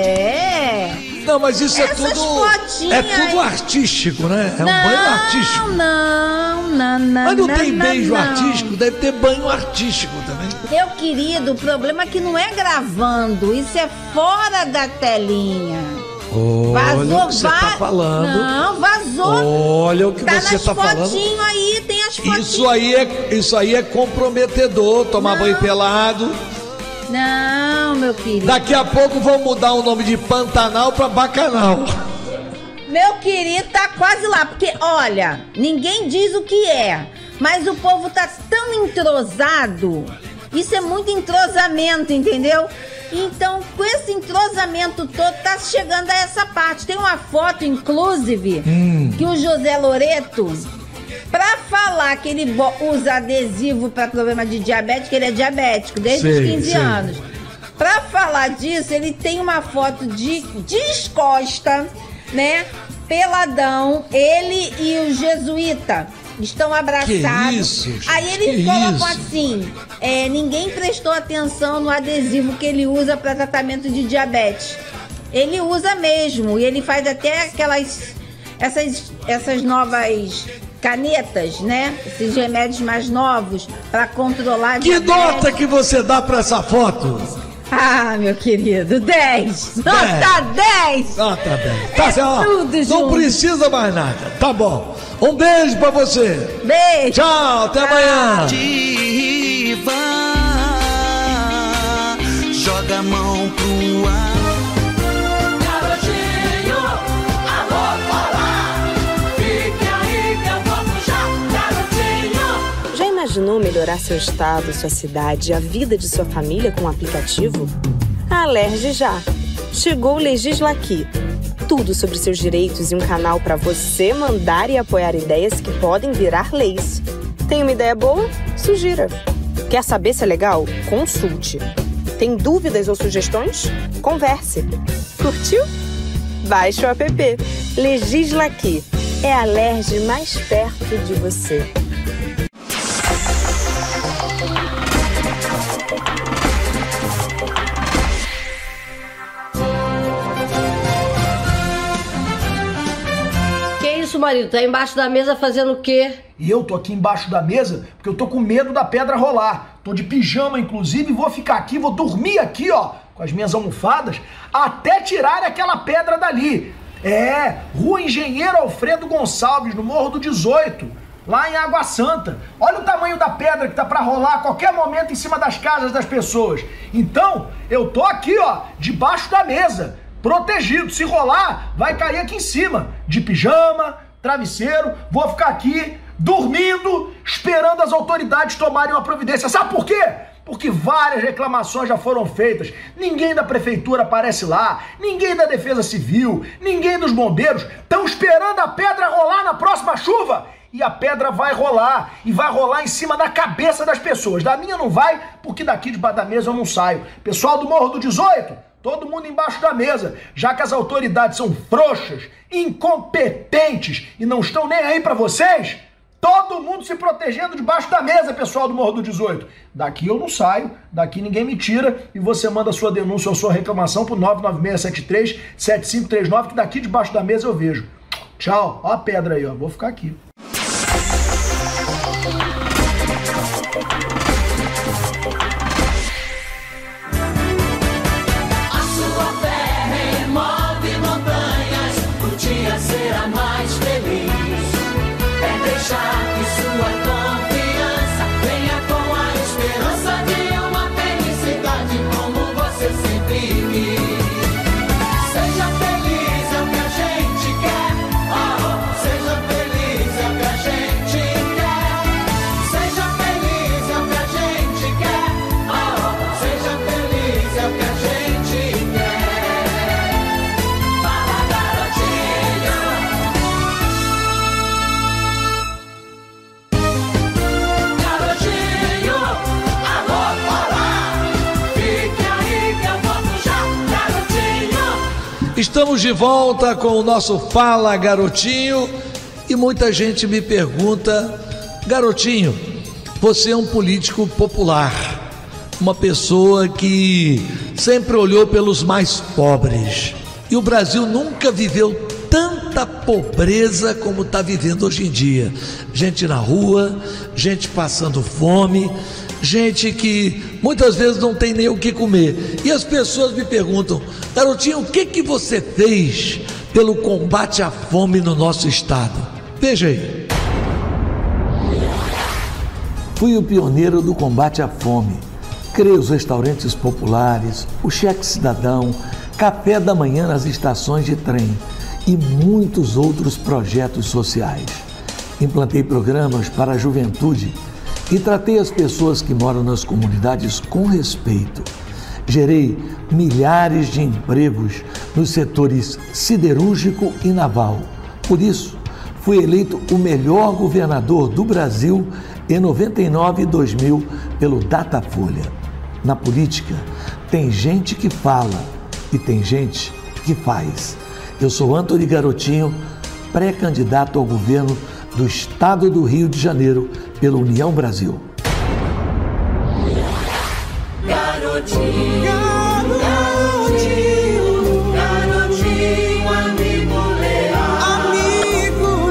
Speaker 12: é...
Speaker 3: Não, mas isso
Speaker 12: Essas
Speaker 3: é tudo... É tudo
Speaker 12: aí.
Speaker 3: artístico, né? É
Speaker 12: não,
Speaker 3: um banho artístico.
Speaker 12: Não, não, não,
Speaker 3: Mas não,
Speaker 12: não
Speaker 3: tem
Speaker 12: não,
Speaker 3: beijo
Speaker 12: não.
Speaker 3: artístico, deve ter banho artístico também.
Speaker 12: Meu querido, o problema é que não é gravando, isso é fora da telinha.
Speaker 3: Olha
Speaker 12: Vazou,
Speaker 3: o que você tá falando.
Speaker 12: Não, vazou.
Speaker 3: Olha o que
Speaker 12: tá
Speaker 3: você tá falando.
Speaker 12: Nas fotinhos aí, tem as fotinhas.
Speaker 3: Isso aí é, isso aí é comprometedor, tomar
Speaker 12: não.
Speaker 3: banho pelado.
Speaker 12: Não, meu querido.
Speaker 3: Daqui a pouco vão mudar o nome de Pantanal pra Bacanal.
Speaker 12: Meu querido, tá quase lá, porque olha, ninguém diz o que é, mas o povo tá tão entrosado. Isso é muito entrosamento, entendeu? Então, com esse entrosamento todo, tá chegando a essa parte. Tem uma foto, inclusive, hum. que o José Loreto, pra falar que ele usa adesivo pra problema de diabetes, que ele é diabético desde sei, os quinze sei. anos. Pra falar disso, ele tem uma foto de descosta, né? Peladão, ele e o jesuíta estão abraçados.
Speaker 3: Que isso, gente?
Speaker 12: Aí eles
Speaker 3: que
Speaker 12: colocam
Speaker 3: isso?
Speaker 12: assim: é, ninguém prestou atenção no adesivo que ele usa para tratamento de diabetes. Ele usa mesmo, e ele faz até aquelas essas, essas novas canetas, né? Esses remédios mais novos para controlar a
Speaker 3: que
Speaker 12: diabetes.
Speaker 3: nota que você dá para essa foto?
Speaker 12: Ah, meu querido, dez! Nota dez!
Speaker 3: Nota dez. Tá
Speaker 12: é
Speaker 3: certo.
Speaker 12: Tudo
Speaker 3: Não
Speaker 12: junto.
Speaker 3: precisa mais nada. Tá bom. Um beijo pra você.
Speaker 12: Beijo.
Speaker 3: Tchau, até amanhã.
Speaker 10: Diva, joga a mão pro ar.
Speaker 1: Garotinho, alô, olá. Fique aí que eu volto já, garotinho.
Speaker 6: Já imaginou melhorar seu estado, sua cidade e a vida de sua família com um aplicativo? A Alerj já. Chegou o Legislaqui. Tudo sobre seus direitos e um canal para você mandar e apoiar ideias que podem virar leis. Tem uma ideia boa? Sugira. Quer saber se é legal? Consulte. Tem dúvidas ou sugestões? Converse. Curtiu? Baixe o app. Legislaqui. É a Alerj mais perto de você.
Speaker 13: Isso, marido, tá embaixo da mesa fazendo o quê?
Speaker 9: E eu tô aqui embaixo da mesa porque eu tô com medo da pedra rolar. Tô de pijama, inclusive, e vou ficar aqui, vou dormir aqui, ó, com as minhas almofadas, até tirar aquela pedra dali. É, Rua Engenheiro Alfredo Gonçalves, no Morro do dezoito, lá em Água Santa. Olha o tamanho da pedra que tá pra rolar a qualquer momento em cima das casas das pessoas. Então, eu tô aqui, ó, debaixo da mesa, protegido. Se rolar, vai cair aqui em cima, de pijama, travesseiro, vou ficar aqui dormindo, esperando as autoridades tomarem uma providência. Sabe por quê? Porque várias reclamações já foram feitas. Ninguém da prefeitura aparece lá, ninguém da Defesa Civil, ninguém dos bombeiros estão esperando a pedra rolar na próxima chuva. E a pedra vai rolar, e vai rolar em cima da cabeça das pessoas. Da minha não vai, porque daqui debaixo da mesa eu não saio. Pessoal do Morro do dezoito, todo mundo embaixo da mesa, já que as autoridades são frouxas, incompetentes e não estão nem aí pra vocês, todo mundo se protegendo debaixo da mesa, pessoal do Morro do dezoito. Daqui eu não saio, daqui ninguém me tira, e você manda sua denúncia ou sua reclamação pro nove nove seis sete três sete cinco três nove, que daqui debaixo da mesa eu vejo. Tchau, ó a pedra aí, ó, vou ficar aqui.
Speaker 1: Será mais feliz, é deixar que sua confiança venha com a esperança de uma felicidade como você sempre quis. Seja feliz, é o que a gente quer, oh, seja feliz, é o que a gente quer. Seja feliz, é o que a gente quer, oh, seja feliz, é o que a gente quer. Fala, garotinho.
Speaker 3: Estamos de volta com o nosso Fala Garotinho e muita gente me pergunta: Garotinho, você é um político popular, uma pessoa que sempre olhou pelos mais pobres, e o Brasil nunca viveu tanta pobreza como está vivendo hoje em dia. Gente na rua, gente passando fome, gente que muitas vezes não tem nem o que comer. E as pessoas me perguntam: Garotinho, o que que você fez pelo combate à fome no nosso estado? Veja aí.
Speaker 14: Fui o pioneiro do combate à fome. Criei os restaurantes populares, o cheque cidadão, café da manhã nas estações de trem e muitos outros projetos sociais. Implantei programas para a juventude e tratei as pessoas que moram nas comunidades com respeito. Gerei milhares de empregos nos setores siderúrgico e naval. Por isso, fui eleito o melhor governador do Brasil em noventa e nove e dois mil pelo Datafolha. Na política, tem gente que fala e tem gente que faz. Eu sou Antony Garotinho, pré-candidato ao governo do estado do Rio de Janeiro pela União Brasil.
Speaker 1: Garotinho, garotinho, garotinho, amigo leal, amigo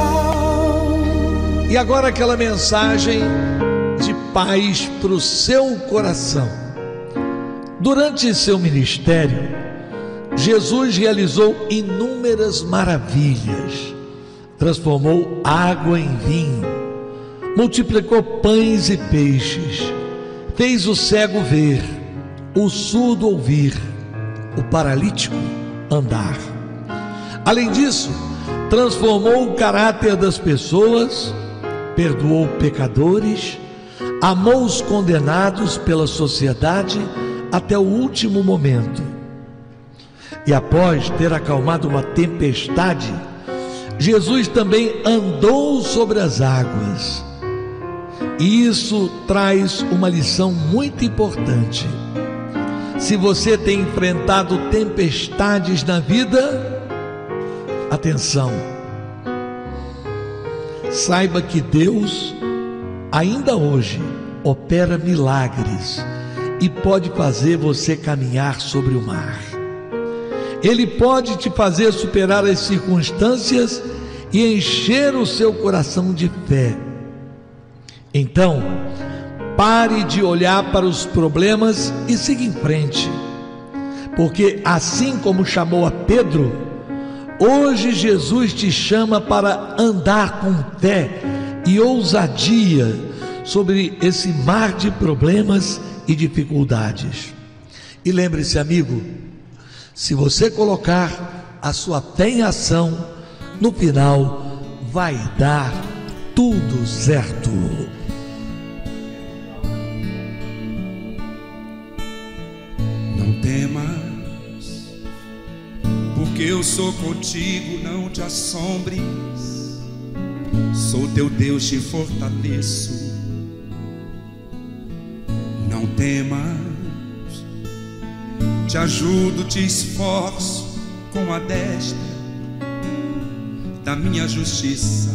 Speaker 1: leal.
Speaker 3: E agora aquela mensagem de paz para o seu coração. Durante seu ministério, Jesus realizou inúmeras maravilhas. Transformou água em vinho, multiplicou pães e peixes, fez o cego ver, o surdo ouvir, o paralítico andar. Além disso, transformou o caráter das pessoas, perdoou pecadores, amou os condenados pela sociedade, até o último momento. E após ter acalmado uma tempestade, Jesus também andou sobre as águas. E isso traz uma lição muito importante. Se você tem enfrentado tempestades na vida, atenção, saiba que Deus ainda hoje opera milagres e pode fazer você caminhar sobre o mar. Ele pode te fazer superar as circunstâncias e encher o seu coração de fé. Então, pare de olhar para os problemas e siga em frente, porque assim como chamou a Pedro, hoje Jesus te chama para andar com fé e ousadia sobre esse mar de problemas e dificuldades. E lembre-se, amigo, se você colocar a sua fé em ação, no final vai dar tudo certo.
Speaker 15: Não temas, porque eu sou contigo, não te assombres. Sou teu Deus, te fortaleço. Não temas, te ajudo, te esforço com a destra da minha justiça.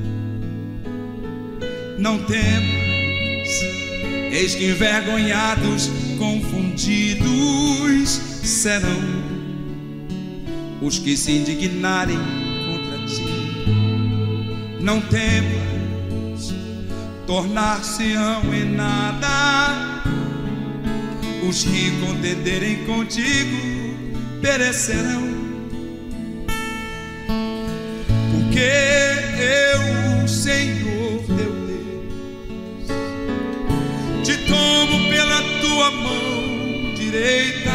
Speaker 15: Não temas, eis que envergonhados, confundidos serão os que se indignarem contra ti. Não temas, tornar-se-ão em nada os que contenderem contigo, perecerão. Porque eu, Senhor teu Deus, te tomo pela tua mão direita.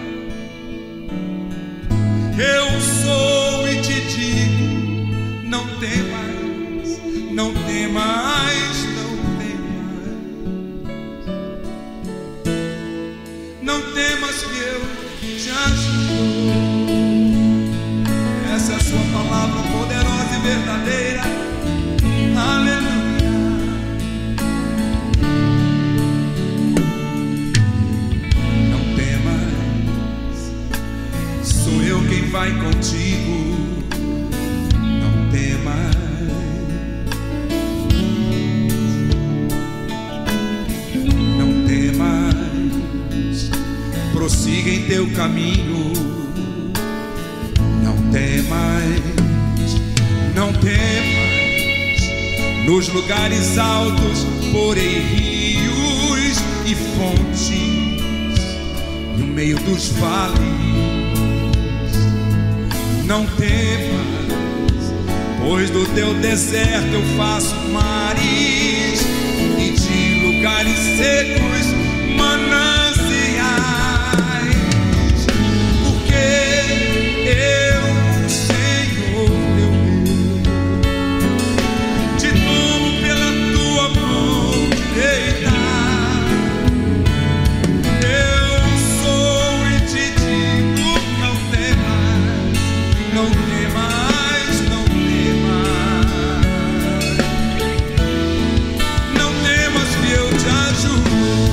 Speaker 15: Eu sou e te digo, não temas, não temas, não temas. Não temas que eu te ajudo. Essa é a sua palavra poderosa e verdadeira. Aleluia. Não temas, sou eu quem vai contigo. Não temas. Não temas, prossiga em teu caminho. Não temas, não temas, nos lugares altos porei rios e fontes, no meio dos vales. Não temas, pois do teu deserto eu faço mares e de lugares secos mananciais. Porque eu, Senhor teu Deus, te tomo pela tua mão direita. Eu sou e te digo, não temas, não temas, não temas. Não temas que eu te ajudo.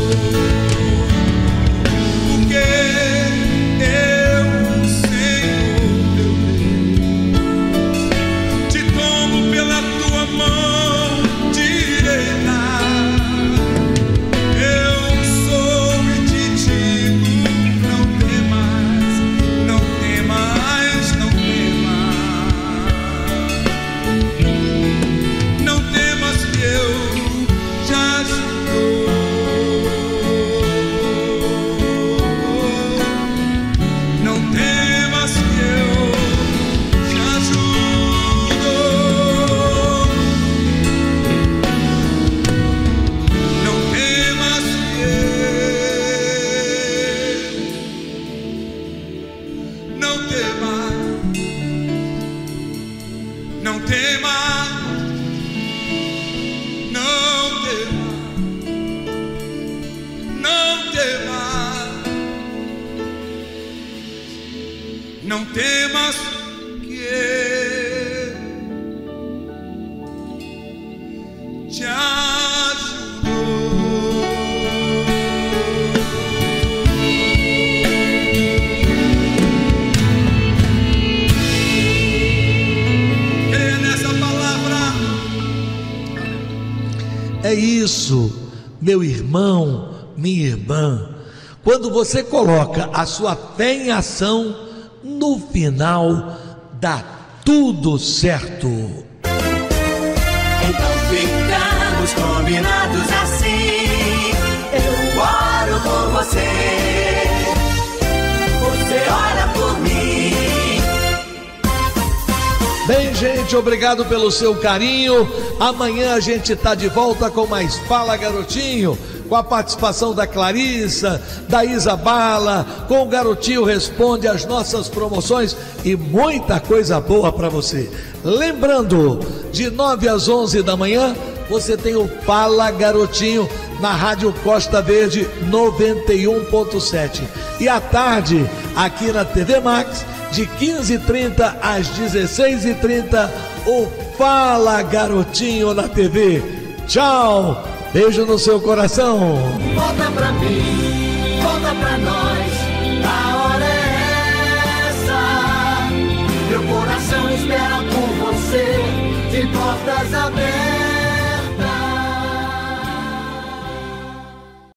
Speaker 15: não temas que te ajudou. Creia nessa palavra.
Speaker 3: É isso, meu irmão, minha irmã. Quando você coloca a sua fé em ação, no final dá tudo certo.
Speaker 1: Então ficamos combinados assim. Eu oro por você, você ora por mim.
Speaker 3: Bem, gente, obrigado pelo seu carinho. Amanhã a gente tá de volta com mais Fala Garotinho, com a participação da Clarissa, da Isa Bala, com o Garotinho Responde, as nossas promoções e muita coisa boa para você. Lembrando, de nove às onze da manhã, você tem o Fala Garotinho na Rádio Costa Verde noventa e um ponto sete. E à tarde, aqui na T V Max, de quinze e trinta às dezesseis e trinta, o Fala Garotinho na T V. Tchau! Beijo no seu coração.
Speaker 1: Volta pra mim, volta pra nós, a hora é essa. Meu coração espera por você, de portas abertas.